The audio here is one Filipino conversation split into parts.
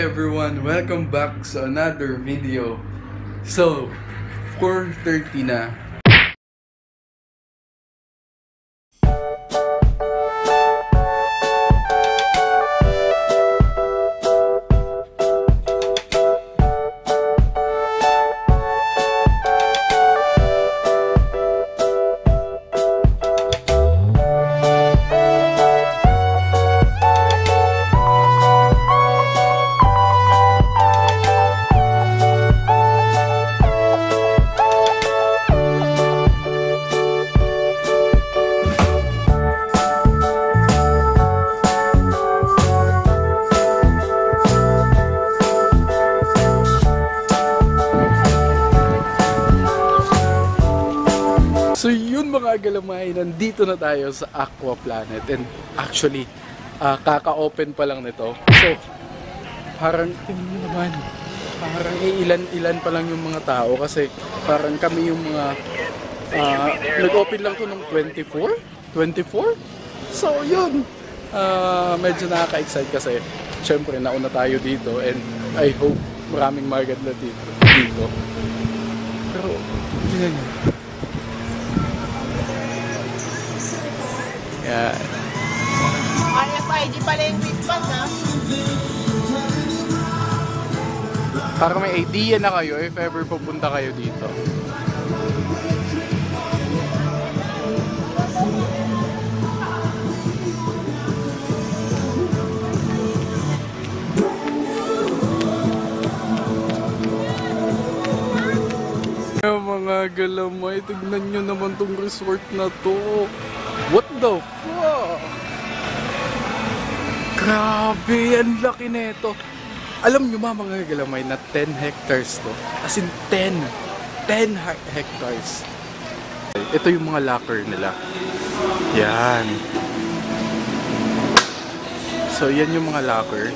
everyone! Welcome back sa another video. So, 4:30 na. So yun mga galamay, nandito na tayo sa Aqua Planet and actually kaka-open pa lang nito. So parang naman, parang ilan pa lang yung mga tao kasi parang kami yung mga nag-open lang to ng 24? So yun, medyo nakaka-excite kasi syempre nauna tayo dito and I hope maraming maganda dito. Pero tingnan nyo. Yan. RFID pala yung wristband, ha? Para may idea na kayo if ever pupunta kayo dito. Mga galamay, tignan nyo naman tong resort na to. What the fuck? Grabe, ang laki nito. Alam nyo mga galamay na 10 hectares to. As in 10 hectares. Ito yung mga locker nila. Yan. So yan yung mga locker.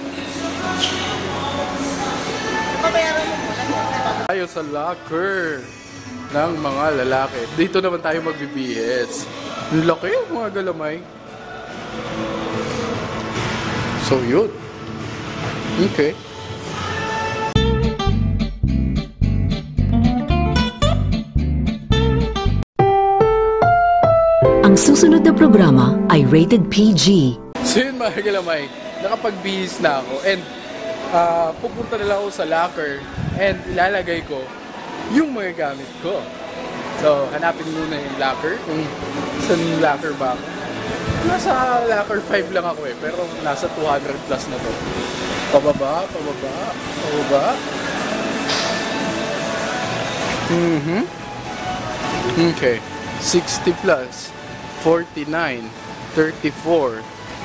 Tayo sa locker ng mga lalaki. Dito naman tayo magbibihis. Ang laki mga galamay. So yun. Okay. Ang susunod na programa ay rated PG. So yun mga galamay, nakapagbihis na ako and pupunta na lang ako sa locker and ilalagay ko yung mga gamit ko. So, hanapin muna yung locker, kung saan yung locker ba ako. Nasa locker 5 lang ako pero nasa 200 plus na to. Pababa. Okay, 60 plus, 49, 34,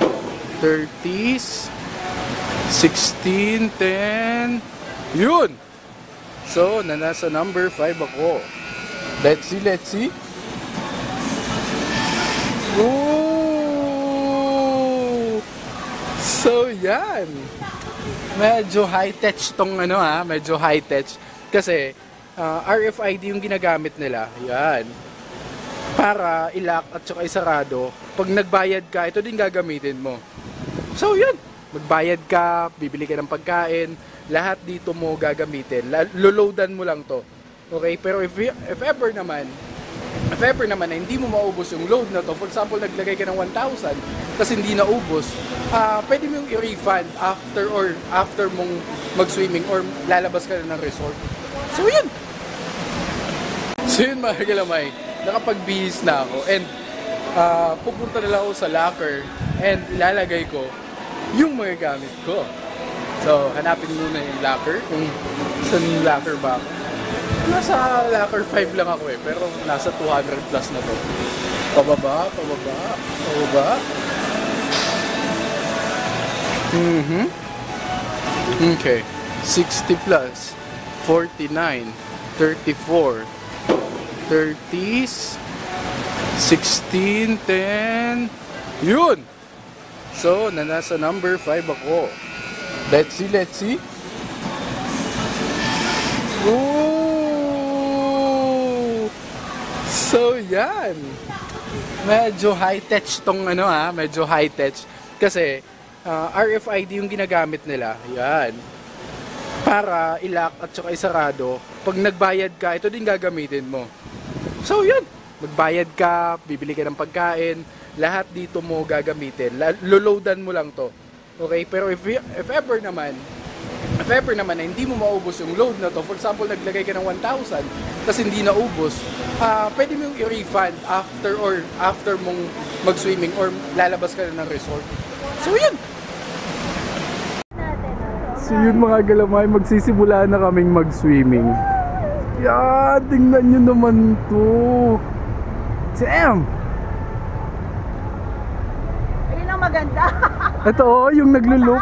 30s, 16, 10, yun! So, nasa number 5 ako. Let's see. Ooh! So, yan. Medyo high-tech tong medyo high-tech. Kasi, RFID yung ginagamit nila. Yan. Para i-lock at saka isarado. Pag nagbayad ka, ito din gagamitin mo. So, yan. Magbayad ka, bibili ka ng pagkain, lahat dito mo gagamitin. Loloadan mo lang to. Okay, pero if ever naman na hindi mo maubos yung load na to, for example, naglagay ka ng 1,000 kasi hindi naubos, pwede mo yung i-refund after mong mag-swimming or lalabas ka na ng resort. So yun mga galamay, nakapagbihis na ako and pupunta na lang ako sa locker and ilalagay ko yung mga gamit ko. So, hanapin muna yung locker, kung saan yung locker ba ako. Nasa locker 5 lang ako pero nasa 200 plus na to. Pababa. Okay, 60 plus, 49, 34, 30s, 16, 10, yun! So, nasa number 5 ako. Let's see. Ooh! So, yan. Medyo high-tech tong medyo high-tech. Kasi, RFID yung ginagamit nila. Yan. para ilock at saka isarado. Pag nagbayad ka, ito din gagamitin mo. So yun, magbayad ka, bibili ka ng pagkain, lahat dito mo gagamitin. Loloadan mo lang to. Okay, pero if ever naman na hindi mo maubos yung load na to, for example, naglagay ka ng 1,000, tapos hindi naubos, pwede mo yung i-refund after mong mag-swimming or lalabas ka na ng resort. So yun! So yun mga galamay, magsisimula na kaming mag-swimming. Yan, tingnan nyo naman to. Damn! Ayun ang maganda. Ito yung nagluloop.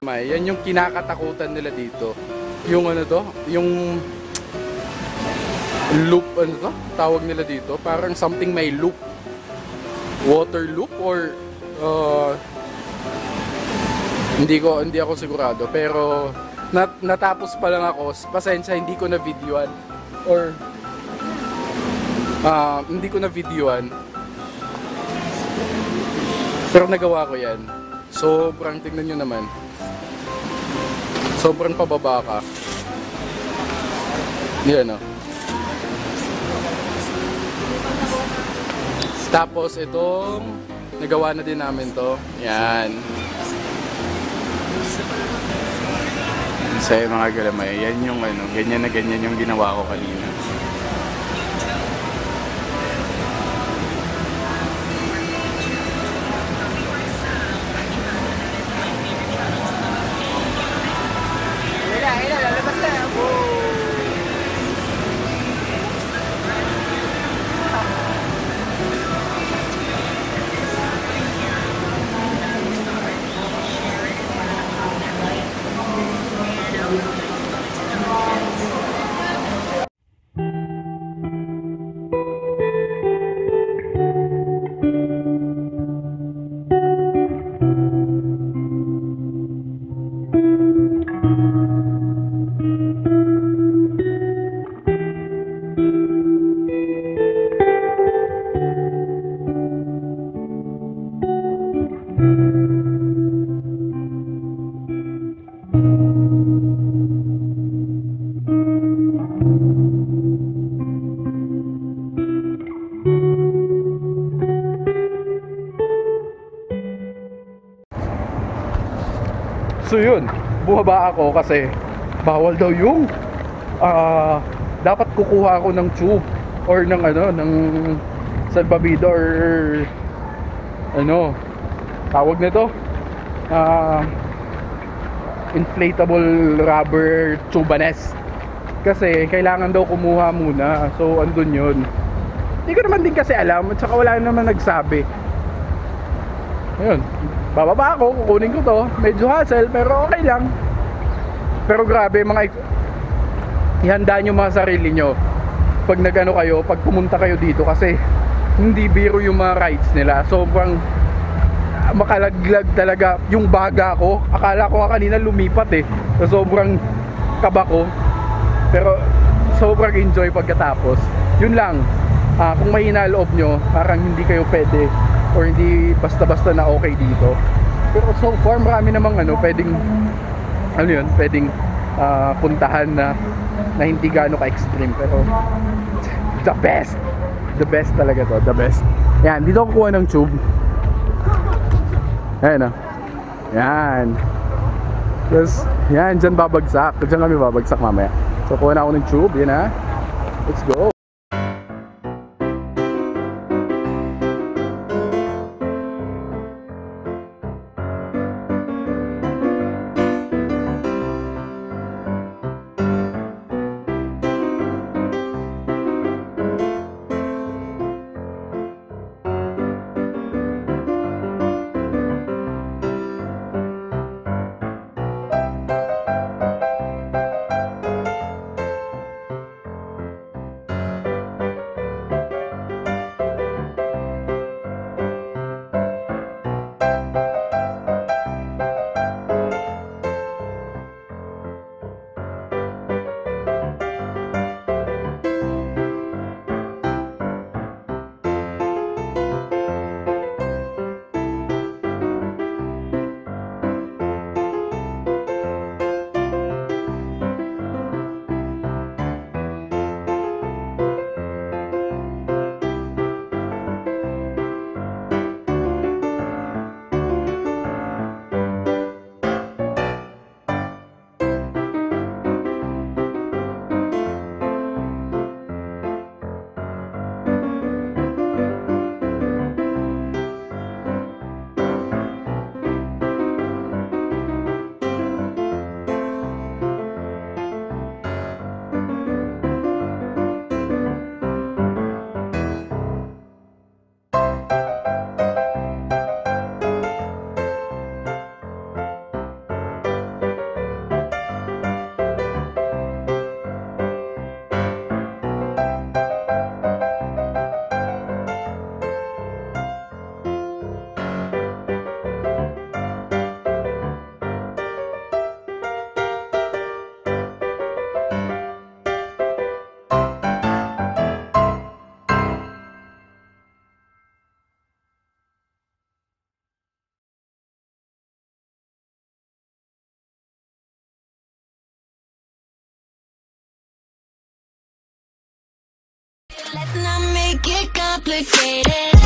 galamay, yan yung kinakatakutan nila dito. Yung ano to, yung loop, ano to, tawag nila dito, parang something may loop. Water loop or hindi ako sigurado, pero natapos pa lang ako. Pasensya, hindi ko na videoan or hindi ko na videoan, pero nagawa ko yan. Sobrang, tignan nyo naman, sobrang pababa ka. Yan o. Tapos itong nagawa na din namin to. Yan. Sa mga galamay, yan yung ano, ganyan na ganyan yung ginawa ko kanina. Lalabas na. So yun, bumaba ako kasi bawal daw yung dapat kukuha ako ng tube or ng ano, ng salvavido or ano tawag nito, inflatable rubber tubanes, kasi kailangan daw kumuha muna. So andun yun, hindi ko naman din kasi alam, at saka wala naman nagsabi. Ayun, bababa ako, kukunin ko to. Medyo hassle pero okay lang. Pero grabe mga ihanda nyo mga sarili nyo pag nagano kayo, pag pumunta kayo dito, kasi hindi biro yung mga rides nila. Sobrang makalaglag talaga. Yung baga ko, akala ko nga kanina lumipat so sobrang kaba ko, pero sobrang enjoy pagkatapos. Yun lang, kung mahina loob nyo, parang hindi kayo pwede or hindi basta-basta na okay dito. Pero so far marami namang pwedeng pwedeng puntahan na hindi gaano ka-extreme, pero the best talaga to, the best. Yan, dito ako kuha ng tube. Ayan yan. Tapos yan, dyan babagsak, dyan kami babagsak mamaya. So kuha na ako ng tube, yan let's go. Let's not make it complicated.